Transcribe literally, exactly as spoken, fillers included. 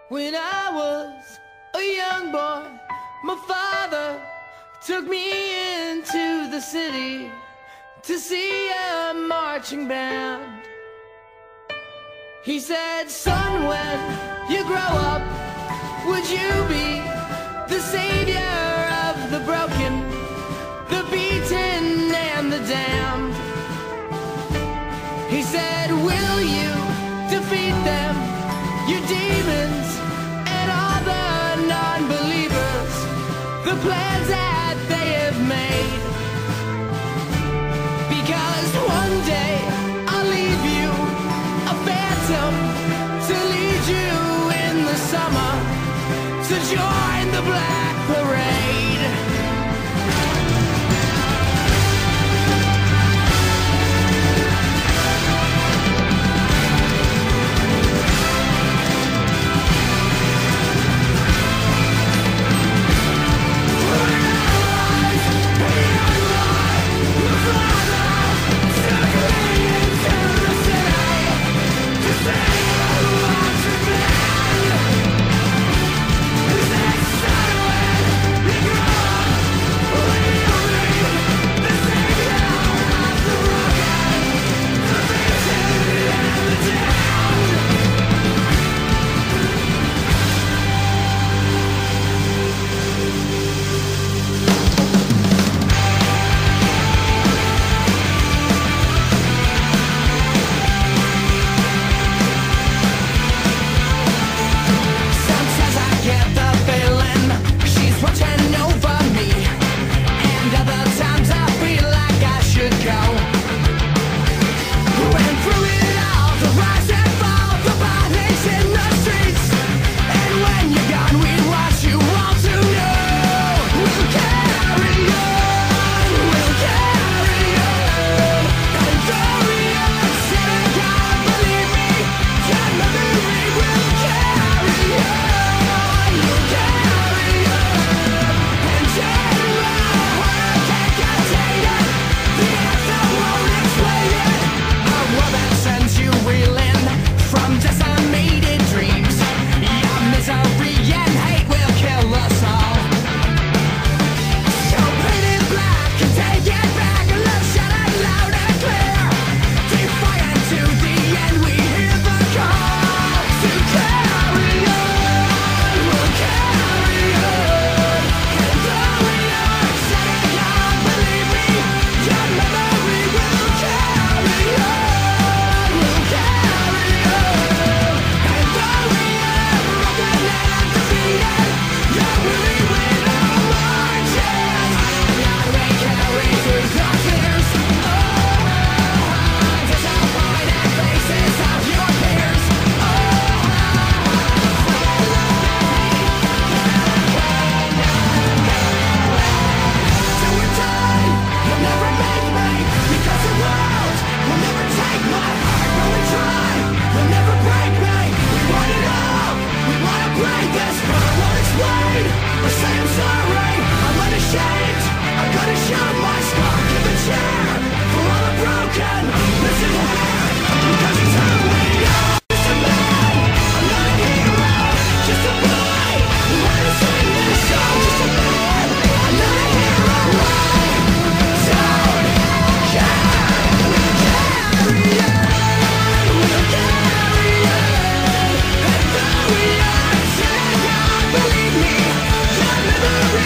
When I was a young boy, my father took me into the city to see a marching band. He said, son, when you grow up, would you be the savior of the broken, the beaten and the damned? He said, will you defeat them, your demons and all the non-believers, the plans that they have made? Because one day I'll leave you a phantom to lead you in the summer to join the Black Parade. Believe me, you'll never